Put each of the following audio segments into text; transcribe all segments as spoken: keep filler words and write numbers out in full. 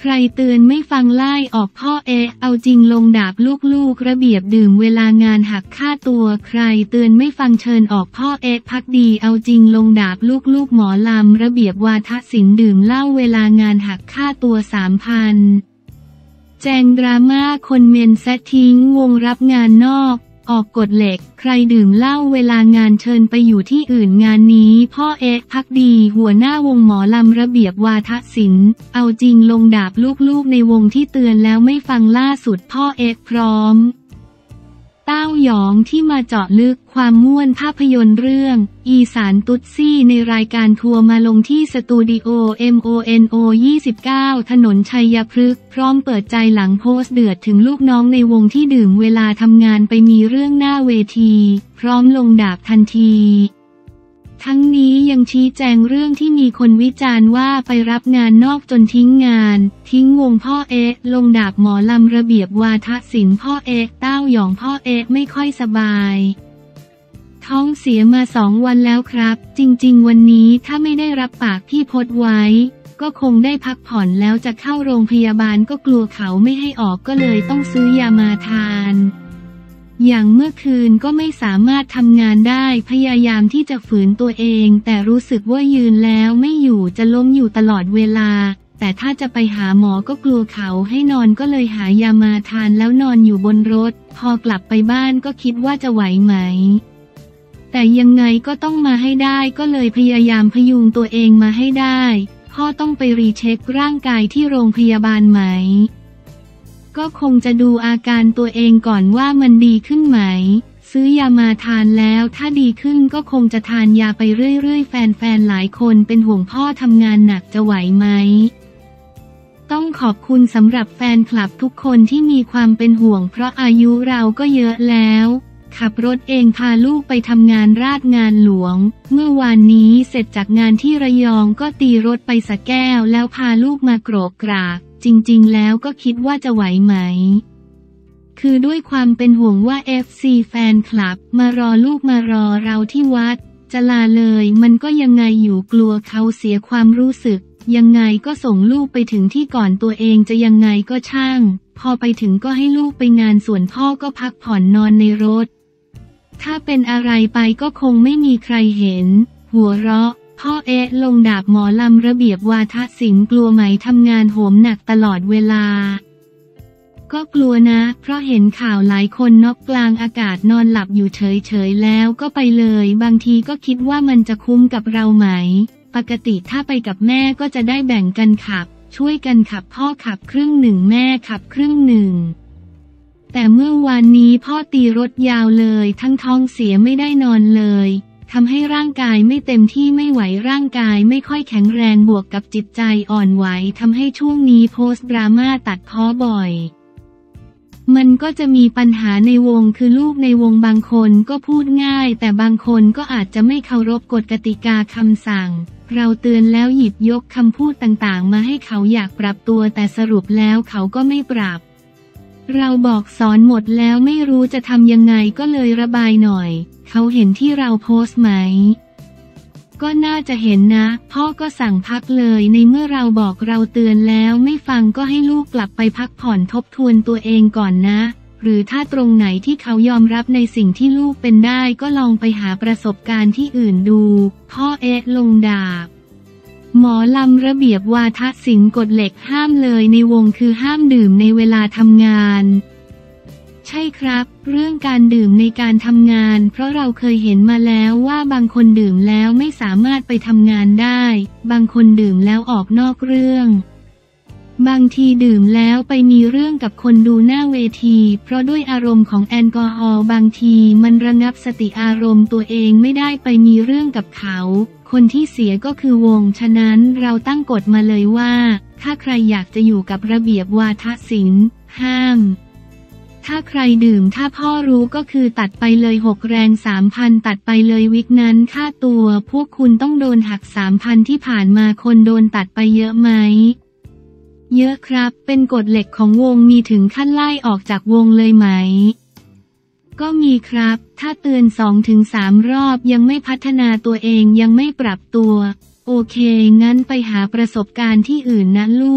ใครเตือนไม่ฟังไล่ออกพ่อเอะเอาจริงลงดาบลูกๆระเบียบดื่มเวลางานหักค่าตัวใครเตือนไม่ฟังเชิญออกพ่อเอะพักดีเอาจริงลงดาบลูกๆหมอลำระเบียบวาทศิลป์ดื่มเหล้าเวลางานหักค่าตัวสามพันแจงดราม่าคนเมนแซะทิ้งวงรับงานนอกออกกฎเหล็กใครดื่มเหล้าเวลางานเชิญไปอยู่ที่อื่นงานนี้พ่อเอ๊ะพักดีหัวหน้าวงหมอลำระเบียบวาทศิลป์เอาจริงลงดาบลูกๆในวงที่เตือนแล้วไม่ฟังล่าสุดพ่อเอ๊ะพร้อมเต้าหยองที่มาเจาะลึกความม่วนภาพยนตร์เรื่องอีสานตุ๊ดซี่ในรายการทัวร์มาลงที่สตูดิโอ เอ็ม โอ เอ็น โอ ยี่สิบเก้า ถนนชัยพฤกษ์พร้อมเปิดใจหลังโพสต์เดือดถึงลูกน้องในวงที่ดื่มเวลาทำงานไปมีเรื่องหน้าเวทีพร้อมลงดาบทันทีทั้งนี้ยังชี้แจงเรื่องที่มีคนวิจารณ์ว่าไปรับงานนอกจนทิ้งงานทิ้งวงพ่อเอ๊ะลงดาบหมอลำระเบียบวาทศิลป์พ่อเอ๊ะเต้าหยองพ่อเอ๊ะไม่ค่อยสบายท้องเสียมาสองวันแล้วครับจริงๆวันนี้ถ้าไม่ได้รับปากพี่พจน์ไว้ก็คงได้พักผ่อนแล้วจะเข้าโรงพยาบาลก็กลัวเขาไม่ให้ออกก็เลยต้องซื้อยามาทานอย่างเมื่อคืนก็ไม่สามารถทำงานได้พยายามที่จะฝืนตัวเองแต่รู้สึกว่ายืนแล้วไม่อยู่จะล้มอยู่ตลอดเวลาแต่ถ้าจะไปหาหมอก็กลัวเขาให้นอนก็เลยหายามาทานแล้วนอนอยู่บนรถพอกลับไปบ้านก็คิดว่าจะไหวไหมแต่ยังไงก็ต้องมาให้ได้ก็เลยพยายามพยุงตัวเองมาให้ได้พ่อต้องไปรีเช็คร่างกายที่โรงพยาบาลไหมก็คงจะดูอาการตัวเองก่อนว่ามันดีขึ้นไหมซื้อยามาทานแล้วถ้าดีขึ้นก็คงจะทานยาไปเรื่อยๆแฟนๆหลายคนเป็นห่วงพ่อทำงานหนักจะไหวไหมต้องขอบคุณสำหรับแฟนคลับทุกคนที่มีความเป็นห่วงเพราะอายุเราก็เยอะแล้วขับรถเองพาลูกไปทำงานราชงานหลวงเมื่อวานนี้เสร็จจากงานที่ระยองก็ตีรถไปสระแก้วแล้วพาลูกมาโกรกกรากจริงๆแล้วก็คิดว่าจะไหวไหมคือด้วยความเป็นห่วงว่า เอฟ ซี แฟนคลับมารอลูกมารอเราที่วัดจะลาเลยมันก็ยังไงอยู่กลัวเขาเสียความรู้สึกยังไงก็ส่งลูกไปถึงที่ก่อนตัวเองจะยังไงก็ช่างพอไปถึงก็ให้ลูกไปงานส่วนพ่อก็พักผ่อนนอนในรถถ้าเป็นอะไรไปก็คงไม่มีใครเห็นหัวเราะพ่อเอ๊ะลงดาบหมอลำระเบียบวาทศิลป์กลัวไหมทำงานโหมหนักตลอดเวลาก็กลัวนะเพราะเห็นข่าวหลายคนน็อกกลางอากาศนอนหลับอยู่เฉยๆแล้วก็ไปเลยบางทีก็คิดว่ามันจะคุ้มกับเราไหมปกติถ้าไปกับแม่ก็จะได้แบ่งกันขับช่วยกันขับพ่อขับครึ่งหนึ่งแม่ขับครึ่งหนึ่งแต่เมื่อวานนี้พ่อตีรถยาวเลยทั้งท้องเสียไม่ได้นอนเลยทำให้ร่างกายไม่เต็มที่ไม่ไหวร่างกายไม่ค่อยแข็งแรงบวกกับจิตใจอ่อนไหวทำให้ช่วงนี้โพสต์ดราม่าตัดพ้อบ่อยมันก็จะมีปัญหาในวงคือลูกในวงบางคนก็พูดง่ายแต่บางคนก็อาจจะไม่เคารพกฎกติกาคำสั่งเราเตือนแล้วหยิบยกคำพูดต่างๆมาให้เขาอยากปรับตัวแต่สรุปแล้วเขาก็ไม่ปรับเราบอกสอนหมดแล้วไม่รู้จะทำยังไงก็เลยระบายหน่อยเขาเห็นที่เราโพสต์ไหมก็น่าจะเห็นนะพ่อก็สั่งพักเลยในเมื่อเราบอกเราเตือนแล้วไม่ฟังก็ให้ลูกกลับไปพักผ่อนทบทวนตัวเองก่อนนะหรือถ้าตรงไหนที่เขายอมรับในสิ่งที่ลูกเป็นได้ก็ลองไปหาประสบการณ์ที่อื่นดูพ่อเอ๊ะลงดาบหมอลำระเบียบวาทศิลป์กฎเหล็กห้ามเลยในวงคือห้ามดื่มในเวลาทำงานใช่ครับเรื่องการดื่มในการทำงานเพราะเราเคยเห็นมาแล้วว่าบางคนดื่มแล้วไม่สามารถไปทำงานได้บางคนดื่มแล้วออกนอกเรื่องบางทีดื่มแล้วไปมีเรื่องกับคนดูหน้าเวทีเพราะด้วยอารมณ์ของแอลกอฮอล์บางทีมันระงับสติอารมณ์ตัวเองไม่ได้ไปมีเรื่องกับเขาคนที่เสียก็คือวงฉะนั้นเราตั้งกฎมาเลยว่าถ้าใครอยากจะอยู่กับระเบียบวาทศิลป์ห้ามถ้าใครดื่มถ้าพ่อรู้ก็คือตัดไปเลยหกแรงสามพันตัดไปเลยวิกนั้นค่าตัวพวกคุณต้องโดนหักสามพันที่ผ่านมาคนโดนตัดไปเยอะไหมเยอะครับเป็นกฎเหล็กของวงมีถึงขั้นไล่ออกจากวงเลยไหมก็มีครับถ้าเตือน สองถึงสาม รอบยังไม่พัฒนาตัวเองยังไม่ปรับตัวโอเคงั้นไปหาประสบการณ์ที่อื่นนะลูก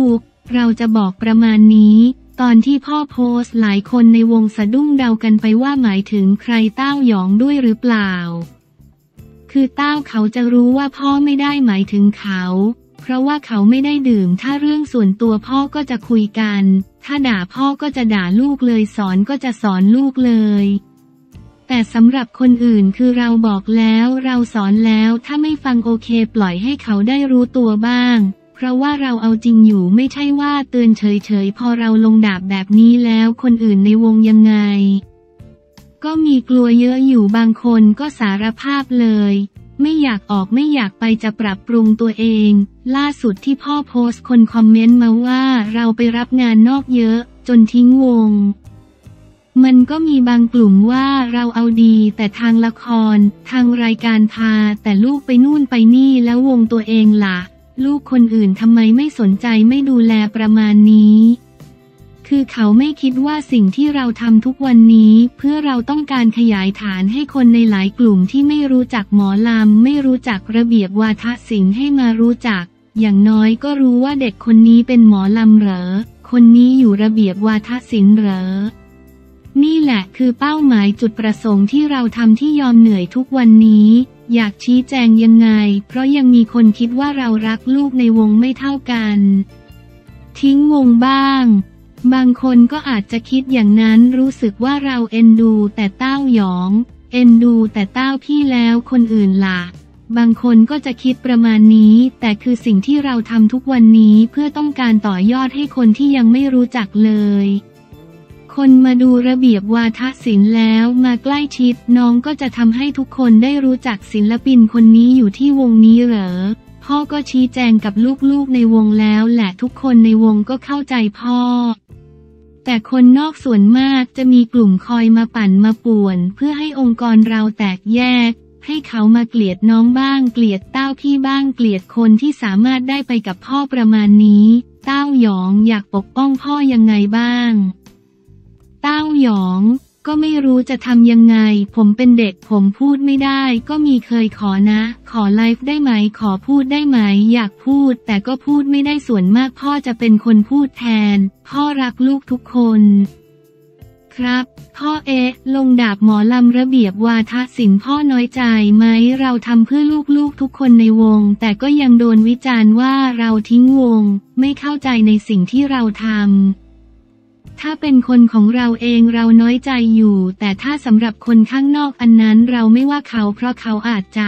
เราจะบอกประมาณนี้ตอนที่พ่อโพสต์หลายคนในวงสะดุ้งเดากันไปว่าหมายถึงใครเต้าหยองด้วยหรือเปล่าคือเต้าเขาจะรู้ว่าพ่อไม่ได้หมายถึงเขาเพราะว่าเขาไม่ได้ดื่มถ้าเรื่องส่วนตัวพ่อก็จะคุยกันถ้าด่าพ่อก็จะด่าลูกเลยสอนก็จะสอนลูกเลยแต่สำหรับคนอื่นคือเราบอกแล้วเราสอนแล้วถ้าไม่ฟังโอเคปล่อยให้เขาได้รู้ตัวบ้างเพราะว่าเราเอาจริงอยู่ไม่ใช่ว่าเตือนเฉยๆพอเราลงดาบแบบนี้แล้วคนอื่นในวงยังไงก็มีกลัวเยอะอยู่บางคนก็สารภาพเลยไม่อยากออกไม่อยากไปจะปรับปรุงตัวเองล่าสุดที่พ่อโพสต์คนคอมเมนต์มาว่าเราไปรับงานนอกเยอะจนทิ้งวงมันก็มีบางกลุ่มว่าเราเอาดีแต่ทางละครทางรายการพาแต่ลูกไปนู่นไปนี่แล้ววงตัวเองล่ะลูกคนอื่นทำไมไม่สนใจไม่ดูแลประมาณนี้คือเขาไม่คิดว่าสิ่งที่เราทำทุกวันนี้เพื่อเราต้องการขยายฐานให้คนในหลายกลุ่มที่ไม่รู้จักหมอลำไม่รู้จักระเบียบวาทศิลป์ให้มารู้จักอย่างน้อยก็รู้ว่าเด็กคนนี้เป็นหมอลำเหรอคนนี้อยู่ระเบียบวาทศิลป์เหรอนี่แหละคือเป้าหมายจุดประสงค์ที่เราทำที่ยอมเหนื่อยทุกวันนี้อยากชี้แจงยังไงเพราะยังมีคนคิดว่าเรารักลูกในวงไม่เท่ากันทิ้งวงบ้างบางคนก็อาจจะคิดอย่างนั้นรู้สึกว่าเราเอ็นดูแต่เต้าหยองเอ็นดูแต่เต้าพี่แล้วคนอื่นล่ะบางคนก็จะคิดประมาณนี้แต่คือสิ่งที่เราทำทุกวันนี้เพื่อต้องการต่อยอดให้คนที่ยังไม่รู้จักเลยคนมาดูระเบียบวาทศิลป์แล้วมาใกล้ชิดน้องก็จะทำให้ทุกคนได้รู้จักศิลปินคนนี้อยู่ที่วงนี้เหรอพ่อก็ชี้แจงกับลูกๆในวงแล้วแหละทุกคนในวงก็เข้าใจพ่อแต่คนนอกส่วนมากจะมีกลุ่มคอยมาปั่นมาป่วนเพื่อให้องค์กรเราแตกแยกให้เขามาเกลียดน้องบ้างเกลียดเต้าพี่บ้างเกลียดคนที่สามารถได้ไปกับพ่อประมาณนี้เต้าหยองอยากปกป้องพ่อยังไงบ้างเต้าหยองก็ไม่รู้จะทำยังไงผมเป็นเด็กผมพูดไม่ได้ก็มีเคยขอนะขอไลฟ์ได้ไหมขอพูดได้ไหมอยากพูดแต่ก็พูดไม่ได้ส่วนมากพ่อจะเป็นคนพูดแทนพ่อรักลูกทุกคนครับพ่อเอ๊ะลงดาบหมอลำระเบียบวาทศิลป์พ่อน้อยใจไหมเราทำเพื่อลูกๆทุกคนในวงแต่ก็ยังโดนวิจารณ์ว่าเราทิ้งวงไม่เข้าใจในสิ่งที่เราทำถ้าเป็นคนของเราเองเราน้อยใจอยู่แต่ถ้าสำหรับคนข้างนอกอันนั้นเราไม่ว่าเขาเพราะเขาอาจจะ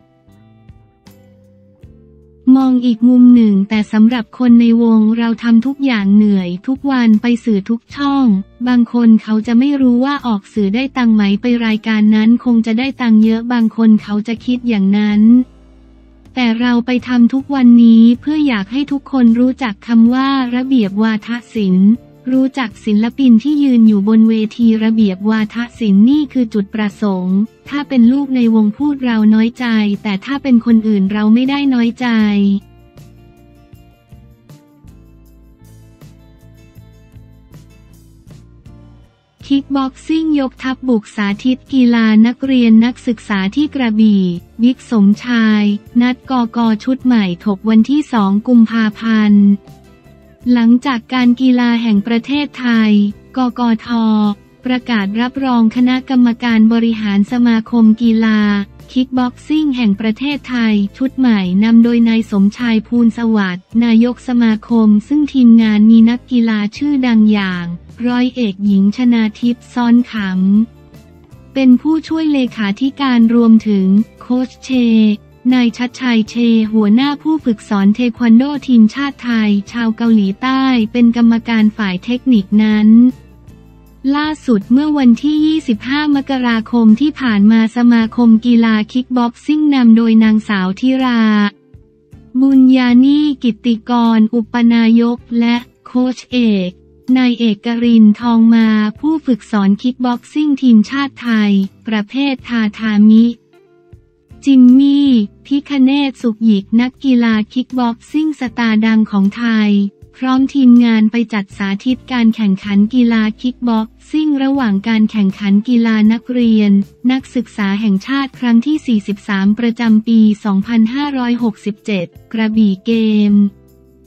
มองอีกมุมหนึ่งแต่สำหรับคนในวงเราทำทุกอย่างเหนื่อยทุกวันไปสื่อทุกช่องบางคนเขาจะไม่รู้ว่าออกสื่อได้ตังค์ไหมไปรายการนั้นคงจะได้ตังค์เยอะบางคนเขาจะคิดอย่างนั้นแต่เราไปทำทุกวันนี้เพื่ออยากให้ทุกคนรู้จักคำว่าระเบียบวาทศิลป์รู้จักศิลปินที่ยืนอยู่บนเวทีระเบียบวาทศิลป์นี่คือจุดประสงค์ถ้าเป็นลูกในวงพูดเราน้อยใจแต่ถ้าเป็นคนอื่นเราไม่ได้น้อยใจคิกบ็อกซิ่งยกทัพบุกสาธิตกีฬานักเรียนนักศึกษาที่กระบี่บิ๊กสมชายนัดกก.ชุดใหม่ถกวันที่สองกุมภาพันธ์หลังจากการกีฬาแห่งประเทศไทยกกท.ประกาศรับรองคณะกรรมการบริหารสมาคมกีฬาคิกบ็อกซิ่งแห่งประเทศไทยชุดใหม่นำโดยนายสมชายภูลสวัสดิ์นายกสมาคมซึ่งทีมงานมีนักกีฬาชื่อดังอย่างร้อยเอกหญิงชนาทิพย์ซ้อนขำเป็นผู้ช่วยเลขาธิการรวมถึงโค้ชเชนายชัดชัยเชหัวหน้าผู้ฝึกสอนเทควันโดทีมชาติไทยชาวเกาหลีใต้เป็นกรรมการฝ่ายเทคนิคนั้นล่าสุดเมื่อวันที่ยี่สิบห้ามกราคมที่ผ่านมาสมาคมกีฬาคิกบ็อกซิ่งนำโดยนางสาวธิราบุญญานีกิตติกรอุปนายกและโค้ชเอกนายเอกรินทร์ทองมาผู้ฝึกสอนคิกบ็อกซิ่งทีมชาติไทยประเภททาทามิจิมมี่พิคเนศสุขหยิกนักกีฬาคิกบ็อกซิ่งสตาร์ดังของไทยพร้อมทีมงานไปจัดสาธิตการแข่งขันกีฬาคิกบ็อกซิ่งระหว่างการแข่งขันกีฬานักเรียนนักศึกษาแห่งชาติครั้งที่สี่สิบสามประจำปีสองพันห้าร้อยหกสิบเจ็ดกระบี่เกม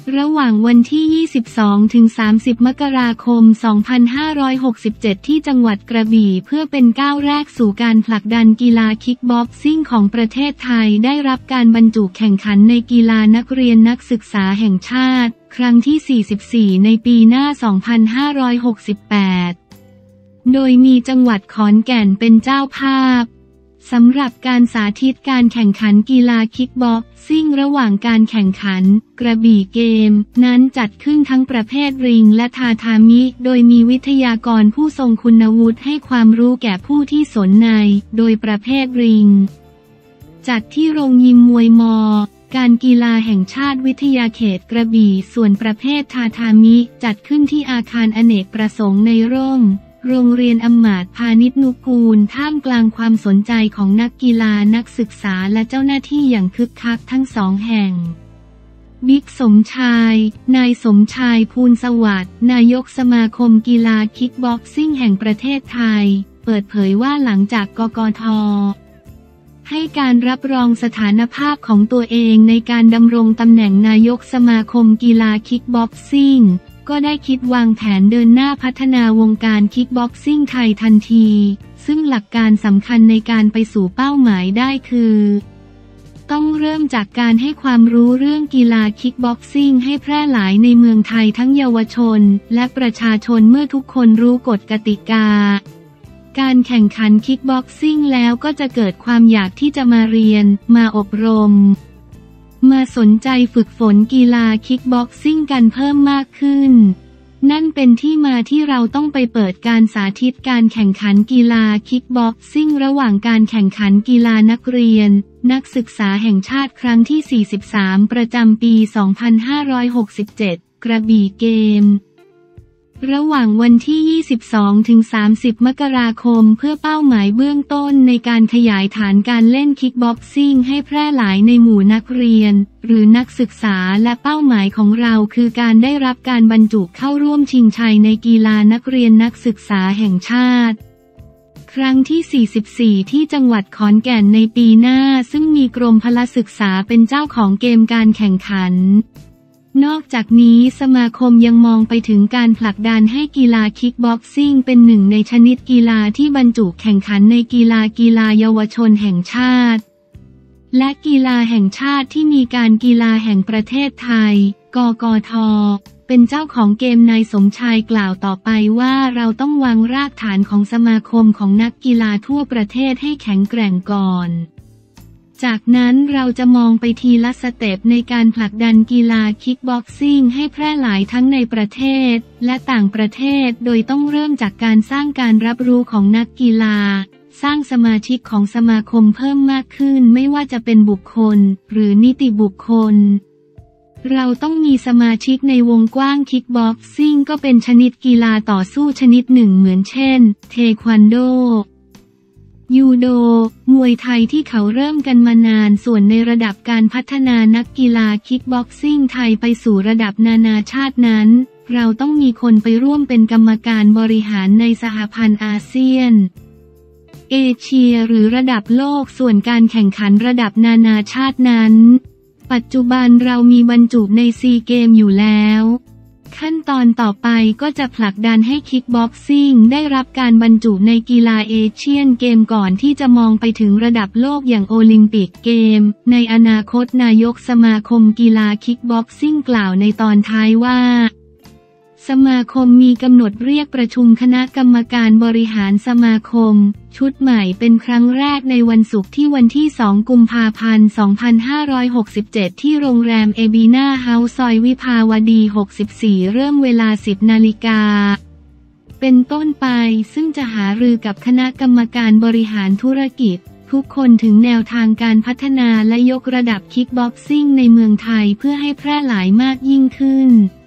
ระหว่างวันที่ ยี่สิบสองถึงสามสิบ มกราคม สองพันห้าร้อยหกสิบเจ็ด ที่จังหวัดกระบี่เพื่อเป็นก้าวแรกสู่การผลักดันกีฬาคิกบ็อกซิ่งของประเทศไทยได้รับการบรรจุแข่งขันในกีฬานักเรียนนักศึกษาแห่งชาติครั้งที่ สี่สิบสี่ ในปีหน้า สองพันห้าร้อยหกสิบแปด โดยมีจังหวัดขอนแก่นเป็นเจ้าภาพสำหรับการสาธิตการแข่งขันกีฬาคิกบ็อกซิ่งระหว่างการแข่งขันกระบี่เกมนั้นจัดขึ้นทั้งประเภทริงและทาทามิโดยมีวิทยากรผู้ทรงคุณวุฒิให้ความรู้แก่ผู้ที่สนในโดยประเภทริงจัดที่โรงยิมมวยมอการกีฬาแห่งชาติวิทยาเขตกระบี่ส่วนประเภททาทามิจัดขึ้นที่อาคารอเนกประสงค์ในร่มโรงเรียนอำมาตย์พาณิชนุกูลท่ามกลางความสนใจของนักกีฬานักศึกษาและเจ้าหน้าที่อย่างคึกคักทั้งสองแห่งบิ๊กสมชายนายสมชายภูลสวัสดิ์นายกสมาคมกีฬาคิกบ็อกซิ่งแห่งประเทศไทยเปิดเผยว่าหลังจากกกท.ให้การรับรองสถานภาพของตัวเองในการดำรงตำแหน่งนายกสมาคมกีฬาคิกบ็อกซิ่งก็ได้คิดวางแผนเดินหน้าพัฒนาวงการคิกบ็อกซิ่งไทยทันทีซึ่งหลักการสำคัญในการไปสู่เป้าหมายได้คือต้องเริ่มจากการให้ความรู้เรื่องกีฬาคิกบ็อกซิ่งให้แพร่หลายในเมืองไทยทั้งเยาวชนและประชาชนเมื่อทุกคนรู้กฎกติกาการแข่งขันคิกบ็อกซิ่งแล้วก็จะเกิดความอยากที่จะมาเรียนมาอบรมมาสนใจฝึกฝนกีฬาคิกบ็อกซิ่งกันเพิ่มมากขึ้นนั่นเป็นที่มาที่เราต้องไปเปิดการสาธิตการแข่งขันกีฬาคิกบ็อกซิ่งระหว่างการแข่งขันกีฬานักเรียนนักศึกษาแห่งชาติครั้งที่ สี่สิบสาม ประจำปี สองพันห้าร้อยหกสิบเจ็ด กระบี่เกมระหว่างวันที่ ยี่สิบสองถึงสามสิบ มกราคมเพื่อเป้าหมายเบื้องต้นในการขยายฐานการเล่นคิกบ็อกซิ่งให้แพร่หลายในหมู่นักเรียนหรือนักศึกษาและเป้าหมายของเราคือการได้รับการบรรจุเข้าร่วมชิงชัยในกีฬานักเรียนนักศึกษาแห่งชาติครั้งที่ สี่สิบสี่ ที่จังหวัดขอนแก่นในปีหน้าซึ่งมีกรมพละศึกษาเป็นเจ้าของเกมการแข่งขันนอกจากนี้สมาคมยังมองไปถึงการผลักดันให้กีฬาคิกบ็อกซิ่งเป็นหนึ่งในชนิดกีฬาที่บรรจุแข่งขันในกีฬากีฬาเยาวชนแห่งชาติและกีฬาแห่งชาติที่มีการกีฬาแห่งประเทศไทยกกท.เป็นเจ้าของเกมนายสมชายกล่าวต่อไปว่าเราต้องวางรากฐานของสมาคมของนักกีฬาทั่วประเทศให้แข็งแกร่งก่อนจากนั้นเราจะมองไปทีละสเต็ปในการผลักดันกีฬาคิกบ็อกซิ่งให้แพร่หลายทั้งในประเทศและต่างประเทศโดยต้องเริ่มจากการสร้างการรับรู้ของนักกีฬาสร้างสมาชิกของสมาคมเพิ่มมากขึ้นไม่ว่าจะเป็นบุคคลหรือนิติบุคคลเราต้องมีสมาชิกในวงกว้างคิกบ็อกซิ่งก็เป็นชนิดกีฬาต่อสู้ชนิดหนึ่งเหมือนเช่นเทควันโดยูโดมวยไทยที่เขาเริ่มกันมานานส่วนในระดับการพัฒนานักกีฬาคิกบ็อกซิ่งไทยไปสู่ระดับนานาชาตินั้นเราต้องมีคนไปร่วมเป็นกรรมการบริหารในสหพันธ์อาเซียนเอเชียหรือระดับโลกส่วนการแข่งขันระดับนานาชาตินั้นปัจจุบันเรามีบรรจุในซีเกมอยู่แล้วขั้นตอนต่อไปก็จะผลักดันให้คิกบ็อกซิ่งได้รับการบรรจุในกีฬาเอเชียนเกมก่อนที่จะมองไปถึงระดับโลกอย่างโอลิมปิกเกมในอนาคตนายกสมาคมกีฬาคิกบ็อกซิ่งกล่าวในตอนท้ายว่าสมาคมมีกำหนดเรียกประชุมคณะกรรมการบริหารสมาคมชุดใหม่เป็นครั้งแรกในวันศุกร์ที่วันที่สองกุมภาพันธ์สองพันห้าร้อยหกสิบเจ็ดที่โรงแรมเอบีนาเฮาส์ซอยวิภาวดีหกสิบสี่เริ่มเวลา สิบ นาฬิกาเป็นต้นไปซึ่งจะหารือกับคณะกรรมการบริหารธุรกิจทุกคนถึงแนวทางการพัฒนาและยกระดับคิกบ็อกซิ่งในเมืองไทยเพื่อให้แพร่หลายมากยิ่งขึ้น